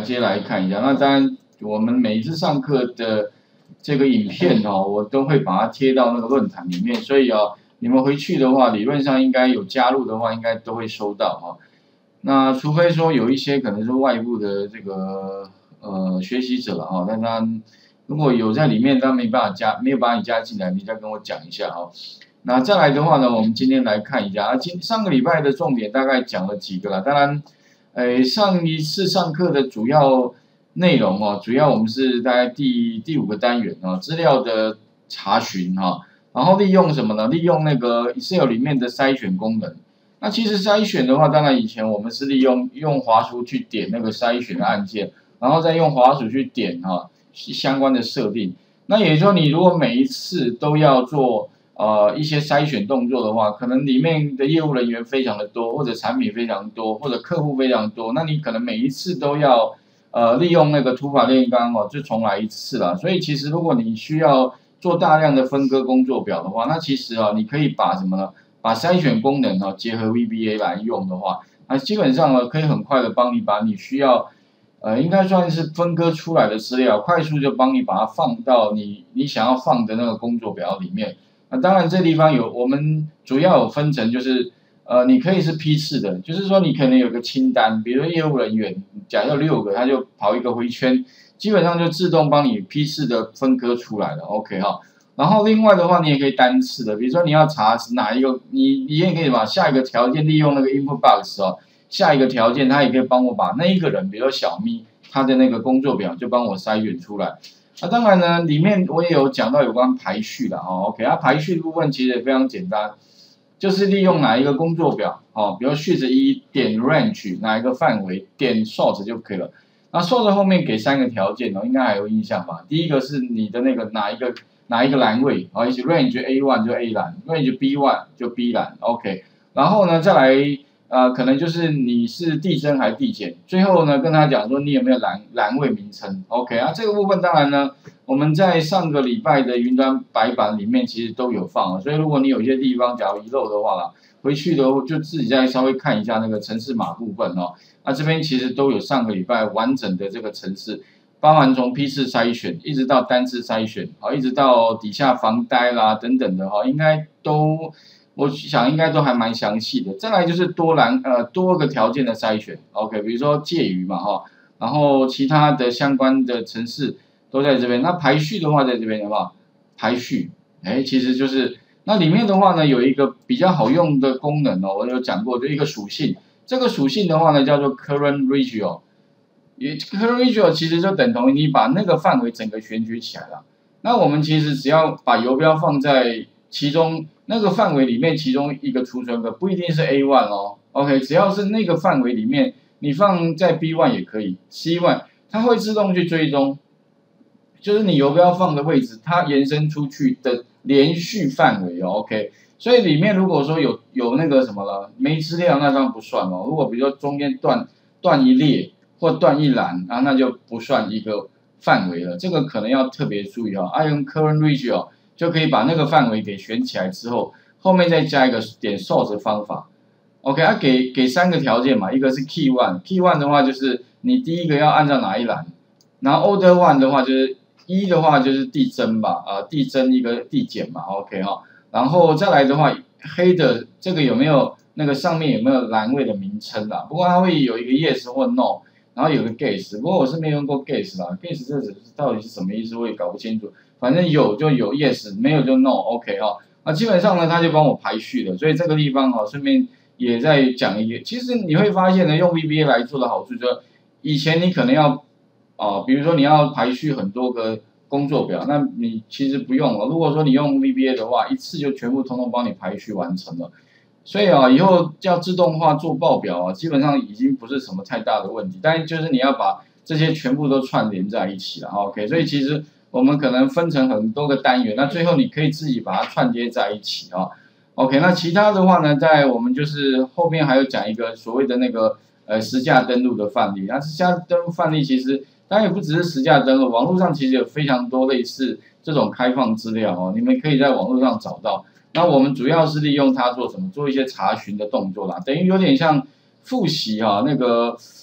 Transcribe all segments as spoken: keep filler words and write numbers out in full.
接来看一下。那当然，我们每一次上课的这个影片哦，我都会把它贴到那个论坛里面，所以哦，你们回去的话，理论上应该有加入的话，应该都会收到哈。那除非说有一些可能是外部的这个呃学习者了哈，但他如果有在里面，他没办法加，没有把你加进来，你再跟我讲一下哈。那再来的话呢，我们今天来看一下啊，今上个礼拜的重点大概讲了几个了，当然。诶，上一次上课的主要内容哦，主要我们是大概第第五个单元哦，资料的查询哈、哦，然后利用什么呢？利用那个 Excel 里面的筛选功能。那其实筛选的话，当然以前我们是利用用滑鼠去点那个筛选的按键，然后再用滑鼠去点哈、哦、相关的设定。那也就是说，你如果每一次都要做。呃，一些筛选动作的话，可能里面的业务人员非常的多，或者产品非常多，或者客户非常多，那你可能每一次都要呃利用那个土法炼钢哦，就重来一次啦。所以其实如果你需要做大量的分割工作表的话，那其实啊，你可以把什么呢？把筛选功能啊结合 V B A 来用的话，那基本上呢可以很快的帮你把你需要呃应该算是分割出来的资料，快速就帮你把它放到你你想要放的那个工作表里面。那当然，这地方有我们主要有分成，就是呃，你可以是批次的，就是说你可能有个清单，比如说业务人员，假设六个，他就跑一个回圈，基本上就自动帮你批次的分割出来了 ，OK 哈。然后另外的话，你也可以单次的，比如说你要查哪一个，你你也可以把下一个条件利用那个 input box 哦，下一个条件它也可以帮我把那一个人，比如说小咪，他的那个工作表就帮我筛选出来。那、啊、当然呢，里面我也有讲到有关排序的哦 ，OK， 它、啊、排序的部分其实也非常简单，就是利用哪一个工作表哦，比如 Shift 一点 range 哪一个范围点 sort 就可以了。那 sort 后面给三个条件哦，应该还有印象吧？第一个是你的那个哪一个哪一个栏位哦，也许 range A 一 就 A 栏 ，range B 一 就 B 栏 ，OK。然后呢，再来。呃，可能就是你是递增还是递减，最后呢跟他讲说你有没有栏栏位名称 ，OK 啊，这个部分当然呢我们在上个礼拜的云端白板里面其实都有放啊，所以如果你有一些地方假如遗漏的话啦，回去的就自己再稍微看一下那个程式码部分哦，那这边其实都有上个礼拜完整的这个程式，包含从批次筛选一直到单次筛选，好，一直到底下防呆啦等等的哈，应该都。我想应该都还蛮详细的。再来就是多栏呃多个条件的筛选 ，OK， 比如说介于嘛哈，然后其他的相关的程式都在这边。那排序的话在这边好不好？排序，哎，其实就是那里面的话呢有一个比较好用的功能哦，我有讲过，就一个属性。这个属性的话呢叫做 current region， 也 current region 其实就等同于你把那个范围整个选举起来了。那我们其实只要把游标放在其中。那个范围里面，其中一个储存格不一定是 A 一 哦 ，OK， 只要是那个范围里面，你放在 B 一 也可以 ，C 一 它会自动去追踪，就是你游标放的位置，它延伸出去的连续范围哦 ，OK， 所以里面如果说有有那个什么了，没资料那当然不算哦。如果比如说中间断断一列或断一栏啊，那就不算一个范围了，这个可能要特别注意哦。I用 current region。就可以把那个范围给选起来之后，后面再加一个点 sort 的方法 ，OK， 它、啊、给给三个条件嘛，一个是 key one，key one 的话就是你第一个要按照哪一栏，然后 order one 的话就是一的话就是递增吧，啊递增一个递减嘛 ，OK 哈、哦，然后再来的话黑的这个有没有那个上面有没有栏位的名称啦？不过它会有一个 yes 或 no， 然后有个 guess， 不过我是没用过 guess 啦 ，guess 这只是到底是什么意思我也搞不清楚。反正有就有 yes， 没有就 no，OK 哈、哦。那基本上呢，他就帮我排序了，所以这个地方哈、哦，顺便也在讲一个，其实你会发现呢，用 V B A 来做的好处就是，以前你可能要啊，比如说你要排序很多个工作表，那你其实不用了。如果说你用 V B A 的话，一次就全部通通帮你排序完成了。所以啊，以后要自动化做报表啊，基本上已经不是什么太大的问题，但是就是你要把这些全部都串联在一起了 ，OK。所以其实。我们可能分成很多个单元，那最后你可以自己把它串接在一起啊、哦。OK， 那其他的话呢，在我们就是后面还有讲一个所谓的那个呃实价登录的范例。那实价登录范例其实当然也不只是实价登录，网络上其实有非常多类似这种开放资料哦，你们可以在网络上找到。那我们主要是利用它做什么？做一些查询的动作啦，等于有点像复习哈、哦、那个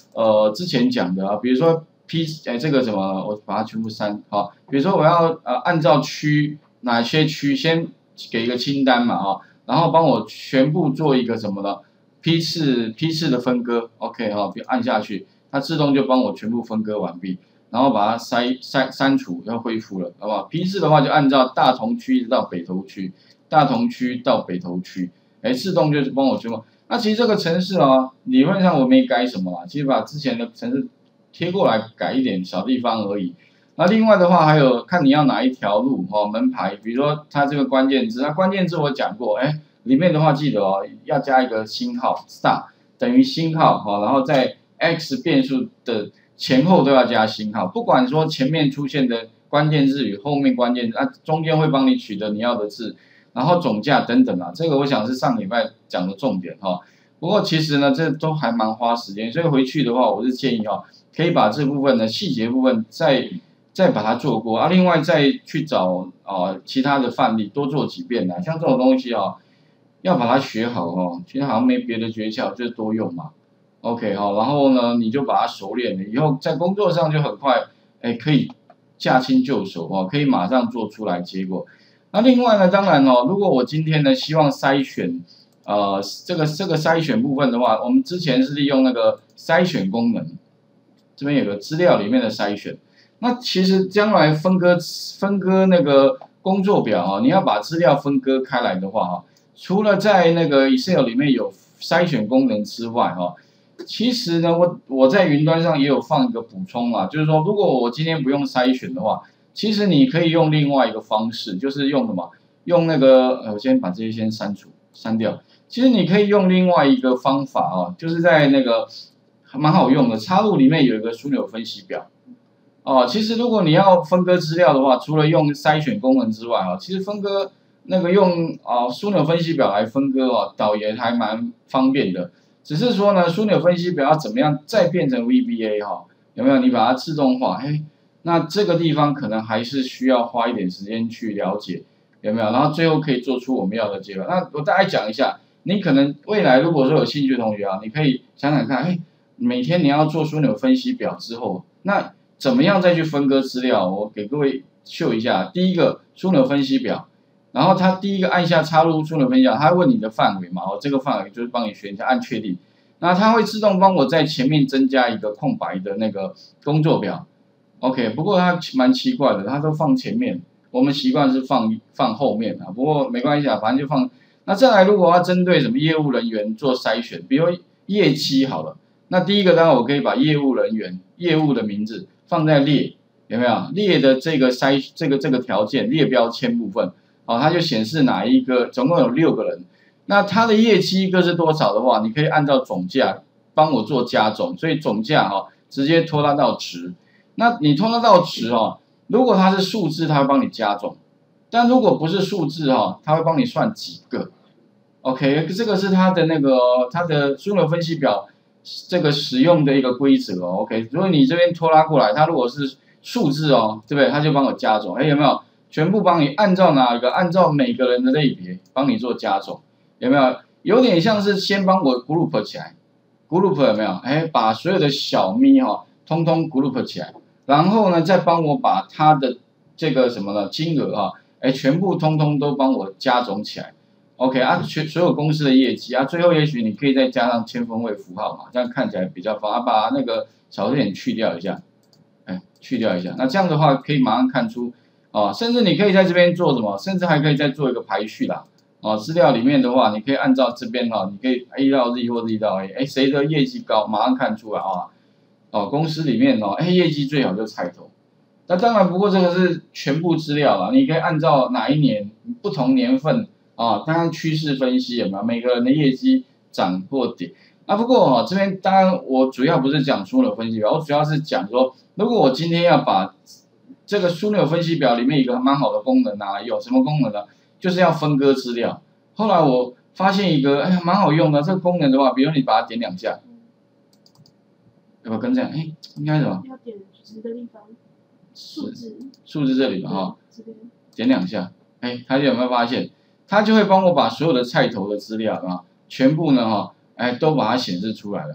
呃之前讲的啊，比如说 P 哎这个什么，我把它全部删好，比如说我要呃按照区哪些区先给一个清单嘛哈，然后帮我全部做一个什么呢？批次批次的分割 ，OK 哈，按下去，它自动就帮我全部分割完毕，然后把它筛筛删除，要恢复了，好不好？批次的话就按照大同区一直到北投区，大同区到北投区，哎，自动就是帮我全部。那其实这个程式啊，理论上我没改什么啦，其实把之前的程式贴过来改一点小地方而已。那另外的话还有看你要哪一条路哦，门牌，比如说它这个关键字，那关键字我讲过，哎。里面的话记得哦，要加一个星号 star 等于星号哈，然后在 x 变数的前后都要加星号，不管说前面出现的关键字与后面关键字，啊中间会帮你取得你要的字，然后总价等等啊，这个我想是上礼拜讲的重点哈。不过其实呢，这都还蛮花时间，所以回去的话，我是建议哈，可以把这部分的细节部分再再把它做过啊，另外再去找啊其他的范例多做几遍啊，像这种东西啊。要把它学好哦，其实好像没别的诀窍，就是多用嘛。OK 哈，然后呢，你就把它熟练了，以后在工作上就很快，哎，可以驾轻就熟哦，可以马上做出来结果。那另外呢，当然哦，如果我今天呢希望筛选，呃，这个这个筛选部分的话，我们之前是利用那个筛选功能，这边有个资料里面的筛选。那其实将来分割分割那个工作表啊，你要把资料分割开来的话哈。除了在那个 Excel 里面有筛选功能之外，哈，其实呢，我我在云端上也有放一个补充啊，就是说，如果我今天不用筛选的话，其实你可以用另外一个方式，就是用什么？用那个，呃，我先把这些先删除删掉。其实你可以用另外一个方法啊，就是在那个还蛮好用的，插入里面有一个枢纽分析表。哦，其实如果你要分割资料的话，除了用筛选功能之外啊，其实分割。那个用啊枢纽分析表来分割哦，倒也还蛮方便的。只是说呢，枢纽分析表要怎么样再变成 V B A 哈，有没有？你把它自动化，哎，那这个地方可能还是需要花一点时间去了解，有没有？然后最后可以做出我们要的结果。那我大概讲一下，你可能未来如果说有兴趣的同学啊，你可以想想看，哎，每天你要做枢纽分析表之后，那怎么样再去分割资料？我给各位秀一下，第一个枢纽分析表。然后它第一个按下插入枢纽分析表，它会问你的范围嘛，哦，这个范围就是帮你选一下，按确定。那它会自动帮我在前面增加一个空白的那个工作表 ，OK。不过它蛮奇怪的，它都放前面，我们习惯是放放后面啊。不过没关系啊，反正就放。那再来，如果要针对什么业务人员做筛选，比如业绩好了，那第一个当然我可以把业务人员业务的名字放在列，有没有列的这个筛这个这个条件列标签部分。哦，它就显示哪一个，总共有六个人，那他的业绩各是多少的话，你可以按照总价帮我做加总，所以总价哈、哦、直接拖拉到值。那你拖拉到值哦，如果它是数字，它会帮你加总；但如果不是数字哈、哦，它会帮你算几个。OK， 这个是它的那个它的枢纽分析表这个使用的一个规则哦。OK， 如果你这边拖拉过来，它如果是数字哦，对不对？它就帮我加总。哎，有没有？全部帮你按照哪一个？按照每个人的类别帮你做加总，有没有？有点像是先帮我 group 起来 ，group 有没有？哎，把所有的小咪哈、哦，通通 group 起来，然后呢，再帮我把它的这个什么呢金额啊，哎，全部通通都帮我加总起来。OK 啊，全所有公司的业绩啊，最后也许你可以再加上千分位符号嘛，这样看起来比较方啊，把那个小数点去掉一下，哎，去掉一下，那这样的话可以马上看出。哦，甚至你可以在这边做什么？甚至还可以再做一个排序啦。哦，资料里面的话，你可以按照这边哈、哦，你可以 A 到 Z 或 Z 到 A， 哎，谁的业绩高，马上看出来啊。哦，公司里面哦，哎，业绩最好就菜头。那当然，不过这个是全部资料啦，你可以按照哪一年不同年份啊，当然趋势分析有没有每个人的业绩涨或跌。啊，不过哦，这边当然我主要不是讲枢纽分析表，我主要是讲说，如果我今天要把这个枢纽分析表里面有一个蛮好的功能啊，有什么功能呢？就是要分割资料。后来我发现一个，哎呀，蛮好用的。这个功能的话，比如你把它点两下，有没有跟这样？哎，应该什么？ 要点值的地方，数字， 数字这里吧，哈，点两下，哎，它有没有发现？它就会帮我把所有的菜头的资料啊，全部呢，哈，哎，都把它显示出来了。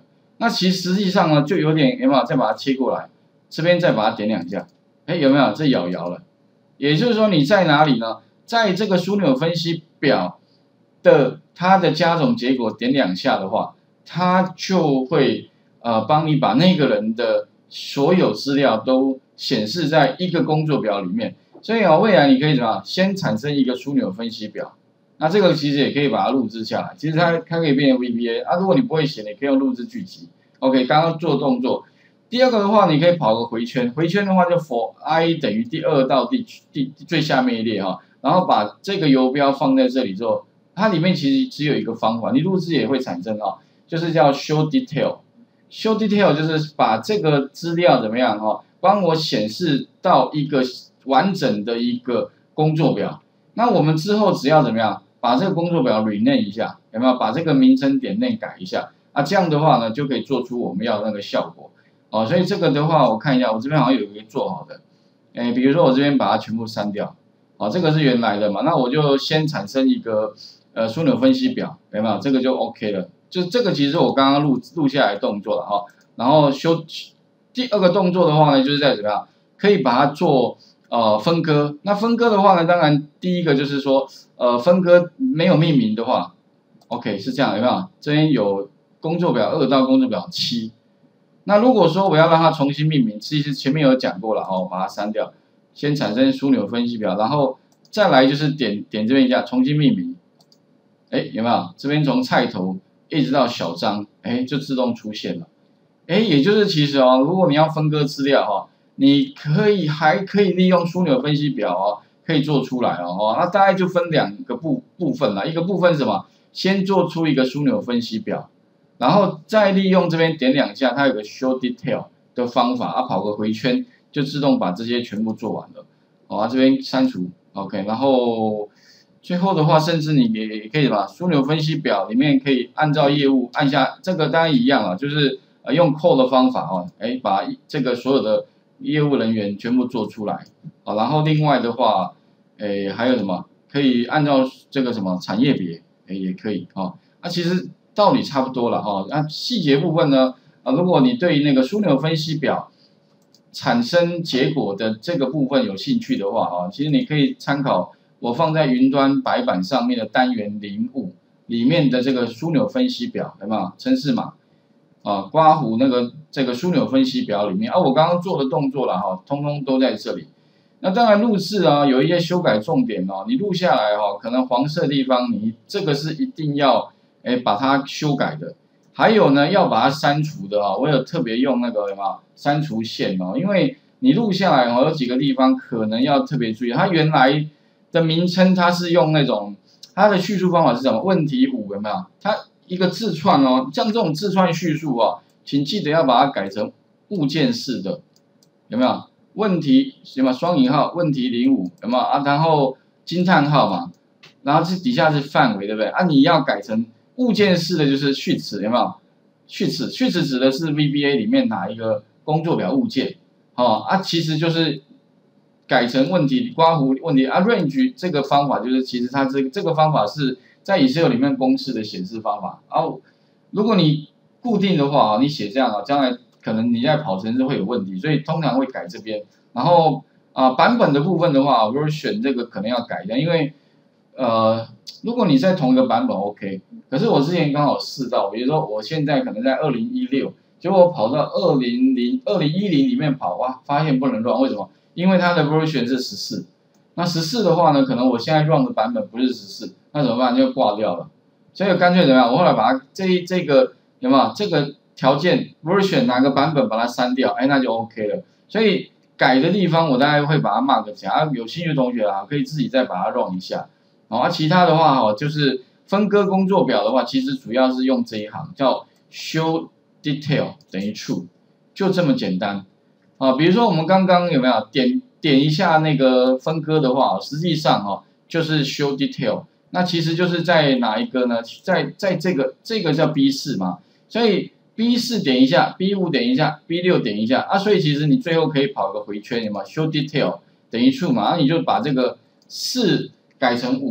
那其实实际上呢，就有点有没有再把它切过来，这边再把它点两下，哎，有没有这摇摇了？也就是说你在哪里呢？在这个枢纽分析表的它的加总结果点两下的话，它就会呃帮你把那个人的所有资料都显示在一个工作表里面。所以啊，未来你可以怎么样？先产生一个枢纽分析表，那这个其实也可以把它录制下来。其实它它可以变成 V B A 啊，如果你不会写，你可以用录制剧集。OK， 刚刚做动作。第二个的话，你可以跑个回圈，回圈的话就 for i 等于第二到第第最下面一列哈，然后把这个游标放在这里之后，它里面其实只有一个方法，你录制也会产生啊，就是叫 show detail。show detail 就是把这个资料怎么样哈，帮我显示到一个完整的一个工作表。那我们之后只要怎么样，把这个工作表 rename 一下，有没有？把这个名称点 name 改一下啊，这样的话呢，就可以做出我们要的那个效果。哦，所以这个的话，我看一下，我这边好像有一个做好的，哎，比如说我这边把它全部删掉，好，这个是原来的嘛，那我就先产生一个呃枢纽分析表，有没有？这个就 OK 了，就这个其实我刚刚录录下来的动作了哈，然后修第二个动作的话呢，就是在怎么样，可以把它做呃分割，那分割的话呢，当然第一个就是说呃分割没有命名的话 ，OK 是这样，有没有？这边有工作表二到工作表七。那如果说我要让它重新命名，其实前面有讲过了哦，把它删掉，先产生枢纽分析表，然后再来就是点点这边一下重新命名，哎，有没有？这边从菜头一直到小章，哎，就自动出现了，哎，也就是其实哦，如果你要分割资料哈、哦，你可以还可以利用枢纽分析表哦，可以做出来哦，哦那大概就分两个部部分啦，一个部分是什么？先做出一个枢纽分析表。然后再利用这边点两下，它有个 show detail 的方法，啊，跑个回圈就自动把这些全部做完了。好、啊，这边删除 ，OK。然后最后的话，甚至你也也可以把枢纽分析表里面可以按照业务按下，这个当然一样啊，就是呃用 call 的方法哦，哎，把这个所有的业务人员全部做出来。啊，然后另外的话，哎还有什么？可以按照这个什么产业别，哎也可以啊。那、啊、其实。道理差不多了哈，那细节部分呢？啊，如果你对那个枢纽分析表产生结果的这个部分有兴趣的话啊，其实你可以参考我放在云端白板上面的单元零五里面的这个枢纽分析表，有没有？程式码啊，刮胡那个这个枢纽分析表里面啊，我刚刚做的动作了哈，通通都在这里。那当然录制啊，有一些修改重点哦，你录下来哈，可能黄色地方你这个是一定要。哎，把它修改的，还有呢，要把它删除的啊，我有特别用那个什么删除线哦，因为你录下来哦，有几个地方可能要特别注意，它原来的名称它是用那种它的叙述方法是什么？问题五有没有？它一个字串哦，像这种字串叙述哦，请记得要把它改成物件式的，有没有？问题什么双引号问题零五有没有啊？然后惊叹号嘛，然后这底下是范围对不对？啊，你要改成。物件式的就是序词，有没有？序词，序词指的是 V B A 里面哪一个工作表物件？哦啊，其实就是改成问题刮胡问题啊 range 这个方法就是其实它这这个方法是在 Excel 里面公式的显示方法。然后如果你固定的话啊，你写这样啊，将来可能你在跑程式会有问题，所以通常会改这边。然后啊、呃、版本的部分的话，我选这个可能要改一下，因为呃。如果你在同一个版本 OK， 可是我之前刚好试到，比如说我现在可能在二零一六，结果我跑到二零零二零一零里面跑，哇，发现不能乱，为什么？因为它的 version 是十四，那十四的话呢，可能我现在 run 的版本不是十四，那怎么办？就挂掉了。所以干脆怎么样？我后来把它这这个有没有这个条件 version 哪个版本把它删掉，哎，那就 OK 了。所以改的地方我大概会把它 mark 起来，啊，有兴趣的同学啊，可以自己再把它 run 一下。好、啊，其他的话哈，就是分割工作表的话，其实主要是用这一行叫 show detail 等于 true， 就这么简单。啊，比如说我们刚刚有没有点点一下那个分割的话，实际上哈就是 show detail， 那其实就是在哪一个呢？在在这个这个叫 B 四嘛，所以 B 四点一下 ，B 五点一下 ，B 六点一下啊，所以其实你最后可以跑个回圈，有没有 show detail 等于 true 嘛？然后你就把这个四改成五，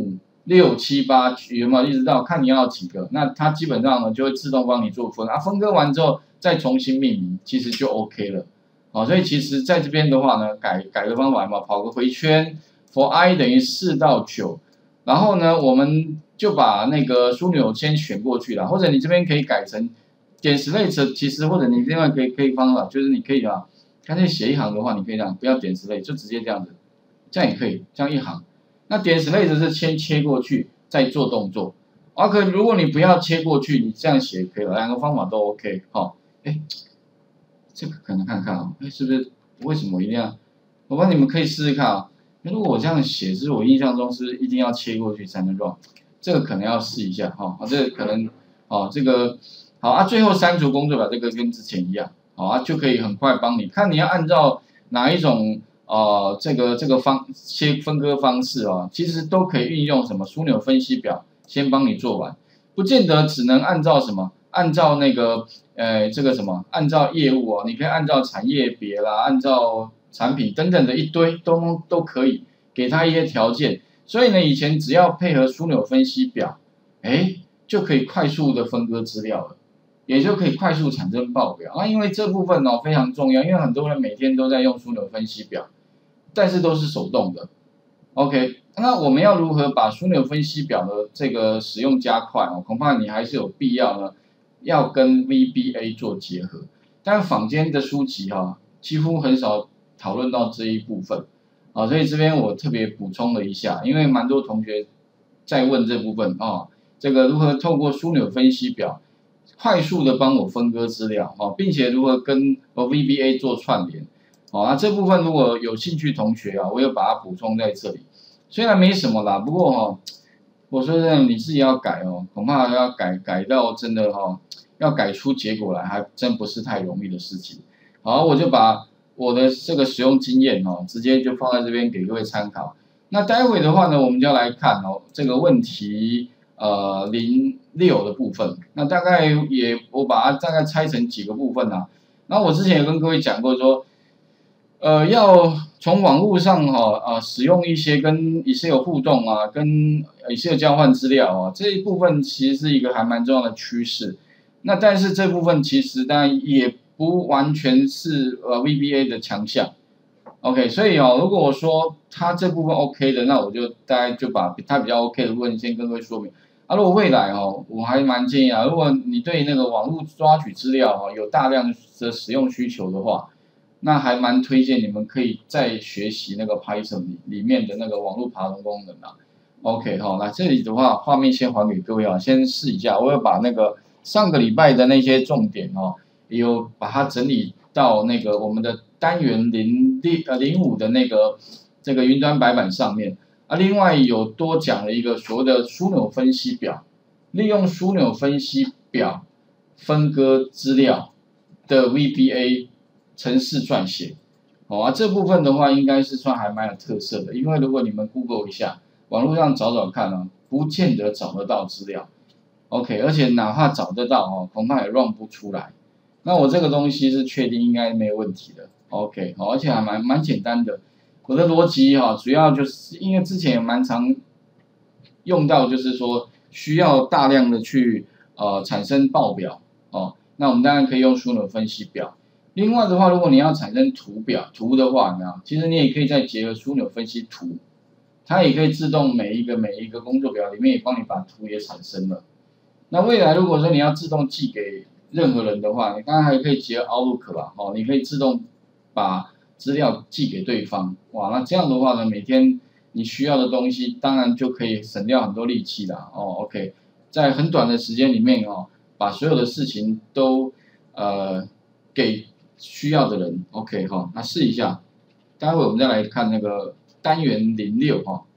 六七八有没有一直到看你要几个，那它基本上呢就会自动帮你做分啊，分割完之后再重新命名，其实就 OK 了。好，所以其实在这边的话呢，改改个方法嘛，跑个回圈 ，for i 等于四到九，然后呢，我们就把那个枢纽先选过去了，或者你这边可以改成点 select， 其实或者你另外可以可以方法，就是你可以啊，干脆写一行的话，你可以这样，不要点 select， 就直接这样子，这样也可以，这样一行。那点 select 是先切过去再做动作，啊，可如果你不要切过去，你这样写可以了，两个方法都 OK， 好，哎。这个可能看看啊，哎，是不是？为什么一定要？我帮你们可以试试看啊。如果我这样写，是我印象中是一定要切过去才能 run， 这个可能要试一下哈。啊，这个可能，哦，这个好啊。最后删除工作表，这个跟之前一样，好啊，就可以很快帮你看你要按照哪一种呃这个这个方切分割方式啊，其实都可以运用什么枢纽分析表先帮你做完，不见得只能按照什么。按照那个，呃，这个什么，按照业务哦，你可以按照产业别啦，按照产品等等的一堆都都可以，给他一些条件。所以呢，以前只要配合枢纽分析表，哎，就可以快速的分割资料了，也就可以快速产生报表啊。因为这部分哦非常重要，因为很多人每天都在用枢纽分析表，但是都是手动的。OK， 那我们要如何把枢纽分析表的这个使用加快哦？恐怕你还是有必要呢。要跟 V B A 做结合，但坊间的书籍哈、啊，几乎很少讨论到这一部分，啊，所以这边我特别补充了一下，因为蛮多同学在问这部分啊，这个如何透过枢纽分析表快速的帮我分割资料啊，并且如何跟 V B A 做串联，啊，那这部分如果有兴趣同学啊，我有把它补充在这里，虽然没什么啦，不过哈、啊。我说真的，你自己要改哦，恐怕要改改到真的哈、哦，要改出结果来，还真不是太容易的事情。好，我就把我的这个使用经验哦，直接就放在这边给各位参考。那待会的话呢，我们就要来看哦这个问题呃零六的部分。那大概也我把它大概拆成几个部分啊。那我之前也跟各位讲过说。呃，要从网络上哈啊使用一些跟 Excel 互动啊，跟 Excel 交换资料啊，这一部分其实是一个还蛮重要的趋势。那但是这部分其实当然也不完全是呃 V B A 的强项。OK， 所以哦，如果我说它这部分 OK 的，那我就大概就把它比较 OK 的部分先跟各位说明。啊，如果未来哦，我还蛮建议啊，如果你对那个网络抓取资料哈有大量的使用需求的话。那还蛮推荐你们可以再学习那个 Python 里里面的那个网络爬虫功能啊。OK 哈、哦，那这里的话，画面先还给各位啊，先试一下。我有把那个上个礼拜的那些重点哦，有把它整理到那个我们的单元零六呃零五的那个这个云端白板上面啊。另外有多讲了一个所谓的枢纽分析表，利用枢纽分析表分割资料的 V B A。程式撰写，好啊，这部分的话应该是算还蛮有特色的，因为如果你们 Google 一下，网络上找找看啊，不见得找得到资料 ，OK， 而且哪怕找得到哦，恐怕也 run 不出来。那我这个东西是确定应该没有问题的 ，OK， 好，而且还蛮蛮简单的。我的逻辑哈，主要就是因为之前也蛮常用到，就是说需要大量的去呃产生报表哦，那我们当然可以用枢纽分析表。另外的话，如果你要产生图表图的话，呢，其实你也可以再结合枢纽分析图，它也可以自动每一个每一个工作表里面也帮你把图也产生了。那未来如果说你要自动寄给任何人的话，你当然还可以结合 Outlook 吧，哦，你可以自动把资料寄给对方，哇，那这样的话呢，每天你需要的东西，当然就可以省掉很多力气啦，哦 ，OK， 在很短的时间里面哦，把所有的事情都呃给需要的人 ，OK 哈，那试一下，待会我们再来看那个单元零六哈。